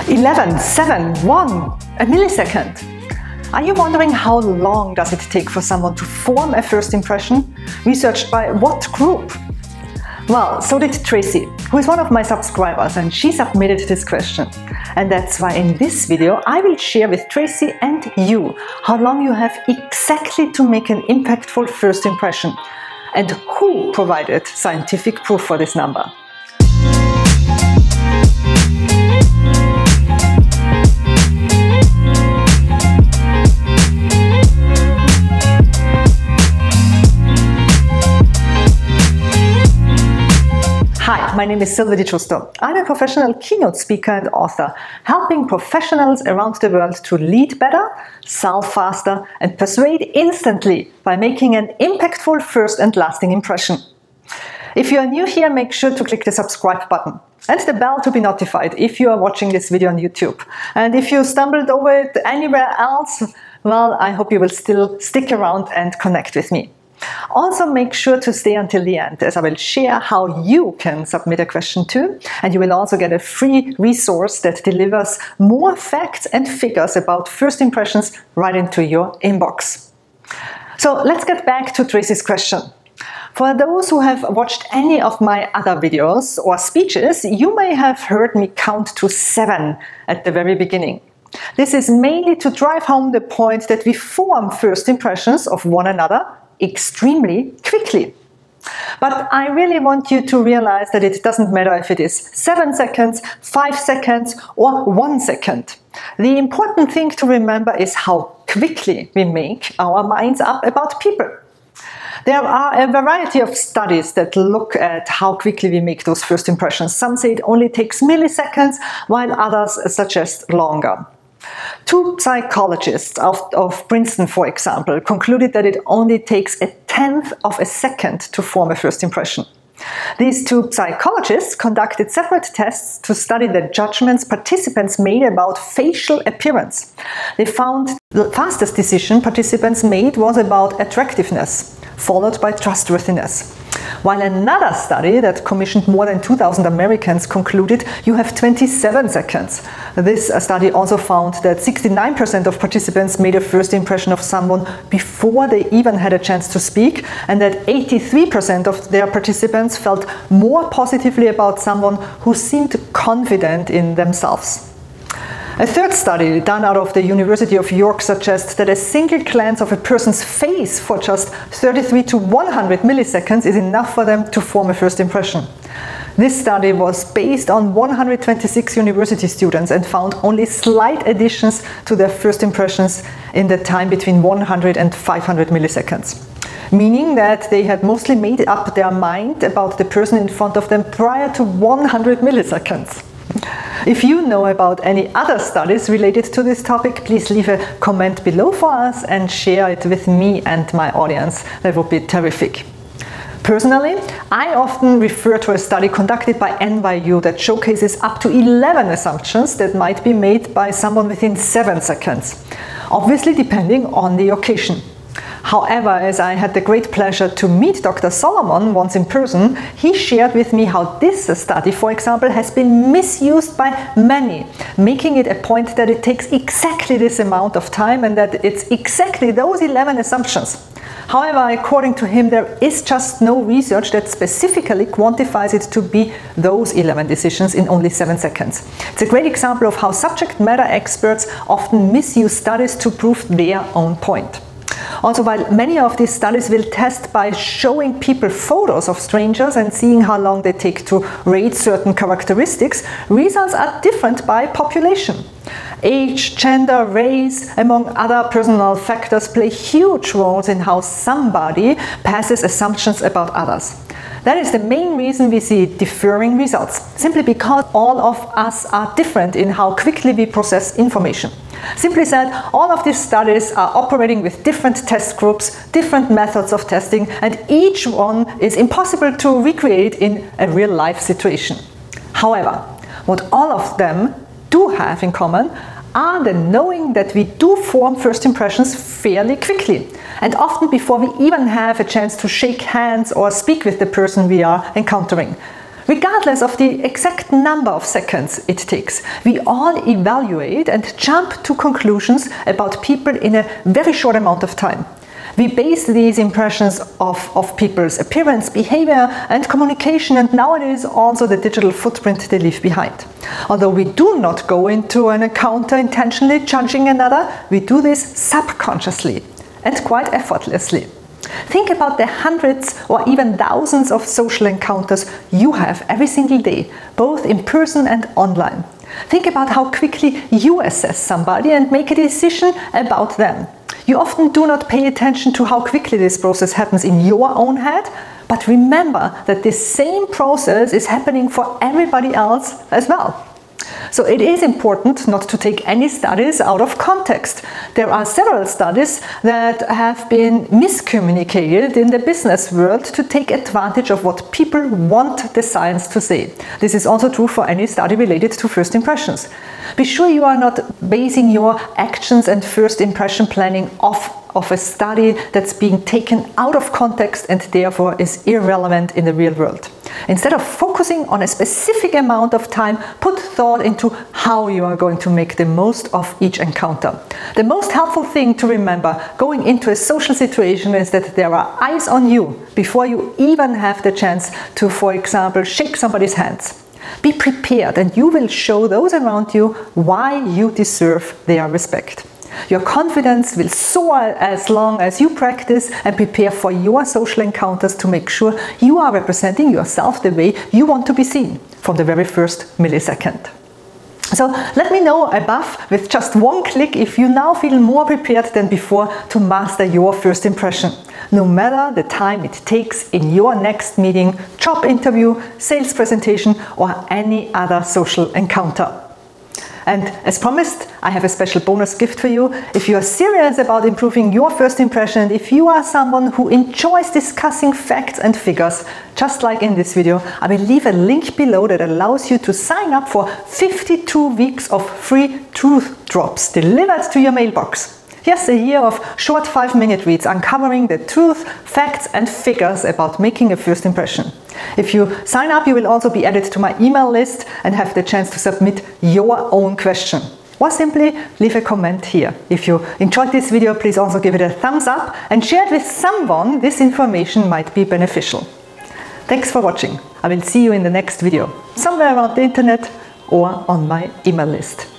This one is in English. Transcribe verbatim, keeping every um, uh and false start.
eleven, seven, one, a millisecond. Are you wondering how long does it take for someone to form a first impression? Researched by what group? Well, so did Tracy, who is one of my subscribers, and she submitted this question. And that's why in this video I will share with Tracy and you how long you have exactly to make an impactful first impression, and who provided scientific proof for this number. Hi, my name is Silvia Di Giusto. I'm a professional keynote speaker and author, helping professionals around the world to lead better, sell faster, and persuade instantly by making an impactful first and lasting impression. If you are new here, make sure to click the subscribe button and the bell to be notified if you are watching this video on YouTube. And if you stumbled over it anywhere else, well, I hope you will still stick around and connect with me. Also, make sure to stay until the end, as I will share how you can submit a question too, and you will also get a free resource that delivers more facts and figures about first impressions right into your inbox. So let's get back to Tracy's question. For those who have watched any of my other videos or speeches, you may have heard me count to seven at the very beginning. This is mainly to drive home the point that we form first impressions of one another extremely quickly. But I really want you to realize that it doesn't matter if it is seven seconds, five seconds, or one second. The important thing to remember is how quickly we make our minds up about people. There are a variety of studies that look at how quickly we make those first impressions. Some say it only takes milliseconds, while others suggest longer. Two psychologists of, of Princeton, for example, concluded that it only takes a tenth of a second to form a first impression. These two psychologists conducted separate tests to study the judgments participants made about facial appearance. They found the fastest decision participants made was about attractiveness, followed by trustworthiness. While another study that commissioned more than two thousand Americans concluded you have twenty-seven seconds. This study also found that sixty-nine percent of participants made a first impression of someone before they even had a chance to speak, and that eighty-three percent of their participants felt more positively about someone who seemed confident in themselves. A third study done out of the University of York suggests that a single glance of a person's face for just thirty-three to one hundred milliseconds is enough for them to form a first impression. This study was based on one hundred twenty-six university students and found only slight additions to their first impressions in the time between one hundred and five hundred milliseconds. Meaning that they had mostly made up their mind about the person in front of them prior to one hundred milliseconds. If you know about any other studies related to this topic, please leave a comment below for us and share it with me and my audience. That would be terrific. Personally, I often refer to a study conducted by N Y U that showcases up to eleven assumptions that might be made by someone within seven seconds, obviously depending on the occasion. However, as I had the great pleasure to meet Doctor Solomon once in person, he shared with me how this study, for example, has been misused by many, making it a point that it takes exactly this amount of time and that it's exactly those eleven assumptions. However, according to him, there is just no research that specifically quantifies it to be those eleven decisions in only seven seconds. It's a great example of how subject matter experts often misuse studies to prove their own point. Also, while many of these studies will test by showing people photos of strangers and seeing how long they take to rate certain characteristics, results are different by population. Age, gender, race, among other personal factors, play huge roles in how somebody passes assumptions about others. That is the main reason we see differing results, simply because all of us are different in how quickly we process information. Simply said, all of these studies are operating with different test groups, different methods of testing, and each one is impossible to recreate in a real-life situation. However, what all of them do have in common are the knowing that we do form first impressions fairly quickly, and often before we even have a chance to shake hands or speak with the person we are encountering. Regardless of the exact number of seconds it takes, we all evaluate and jump to conclusions about people in a very short amount of time. We base these impressions of, of people's appearance, behavior and communication, and nowadays also the digital footprint they leave behind. Although we do not go into an encounter intentionally judging another, we do this subconsciously and quite effortlessly. Think about the hundreds or even thousands of social encounters you have every single day, both in person and online. Think about how quickly you assess somebody and make a decision about them. You often do not pay attention to how quickly this process happens in your own head, but remember that this same process is happening for everybody else as well. So it is important not to take any studies out of context. There are several studies that have been miscommunicated in the business world to take advantage of what people want the science to say. This is also true for any study related to first impressions. Be sure you are not basing your actions and first impression planning off of a study that's being taken out of context and therefore is irrelevant in the real world. Instead of focusing on a specific amount of time, put thought into how you are going to make the most of each encounter. The most helpful thing to remember going into a social situation is that there are eyes on you before you even have the chance to, for example, shake somebody's hands. Be prepared and you will show those around you why you deserve their respect. Your confidence will soar as long as you practice and prepare for your social encounters to make sure you are representing yourself the way you want to be seen from the very first millisecond. So let me know above with just one click if you now feel more prepared than before to master your first impression, no matter the time it takes in your next meeting, job interview, sales presentation or any other social encounter. And as promised, I have a special bonus gift for you. If you are serious about improving your first impression, and if you are someone who enjoys discussing facts and figures, just like in this video, I will leave a link below that allows you to sign up for fifty-two weeks of free truth drops delivered to your mailbox. Yes, a year of short five minute reads uncovering the truth, facts and figures about making a first impression. If you sign up, you will also be added to my email list and have the chance to submit your own question. Or simply leave a comment here. If you enjoyed this video, please also give it a thumbs up and share it with someone this information might be beneficial. Thanks for watching. I will see you in the next video, somewhere around the internet or on my email list.